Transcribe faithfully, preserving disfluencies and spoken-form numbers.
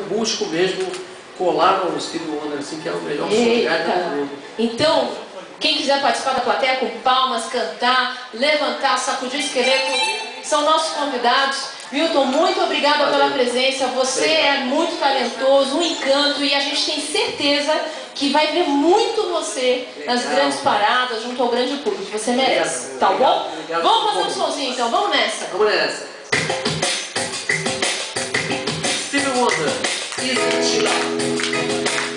acústico mesmo, colado no Stevie Wonder, assim, que é o melhor som do mundo. Então, quem quiser participar da plateia com palmas, cantar, levantar, sacudir o esqueleto, são nossos convidados. Milton, muito obrigada Valeu. pela presença. Você Obrigado. é muito talentoso, um encanto, e a gente tem certeza que vai ver muito você Legal. nas grandes paradas, junto ao grande público. Você merece, Obrigado. tá bom? Obrigado. Vamos fazer um sonzinho então, vamos nessa. Vamos nessa. Stevie Wonder, Easy Chill Out.